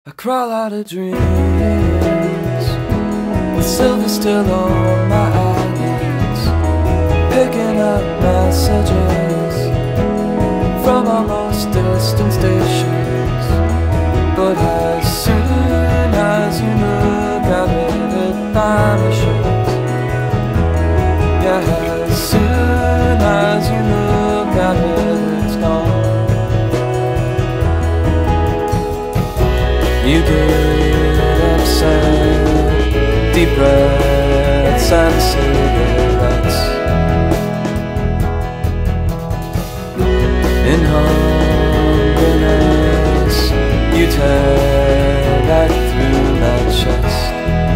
I crawl out of dreams with silver still on my eyelids, picking up messages from almost distant stations. But as soon as you look at it, it vanishes. Yeah, as soon as you look at it, it's gone. You get upset, deep breaths and cigarettes. In hungriness, you tear right through my chest,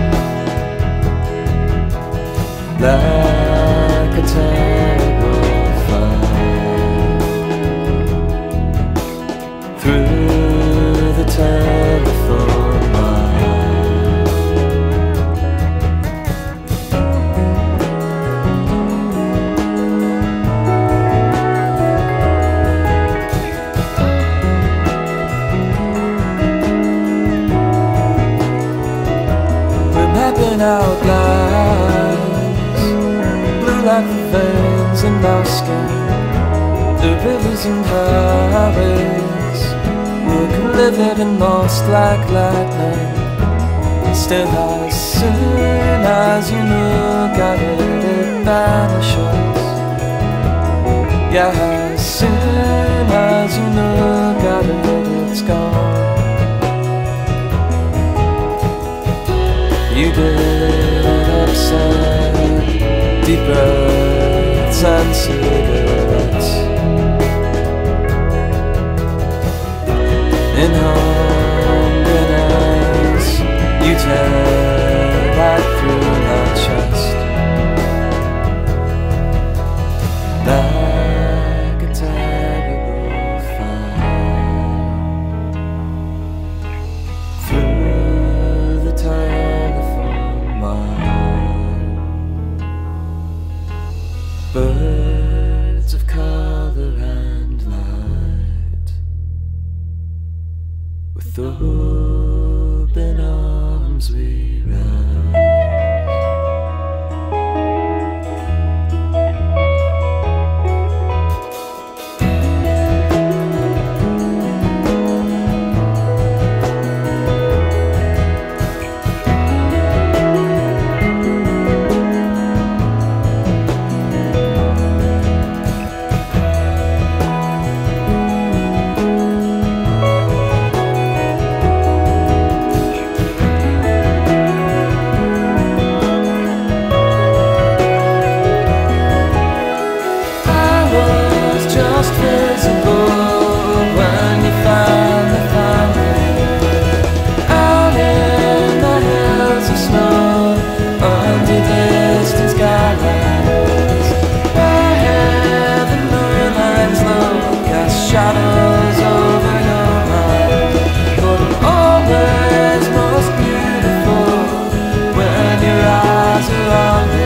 like a terrible fire through the telephone line. We're mapping out lines, blue like the veins in my skin, the rivers and highways look livid and lost like lightning. Still, as soon as you look at it, it vanishes. Yeah, as soon as you look at it, it's gone. You get upset, deep breaths and cigarettes. In hungriness, you tear right through my chest, like a terrible fire through the telephone line. Birds of color and light, with open arms we rise. Just visible when you finally found me, out in the hills of snow, under distant skylines, where the moonlight's low, cast shadows over your mind. But always most beautiful when your eyes are on me.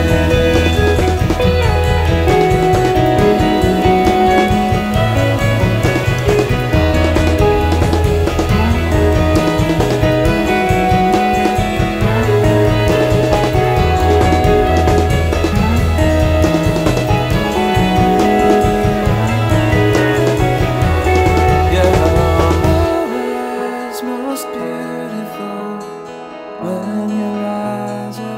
Most beautiful when your eyes are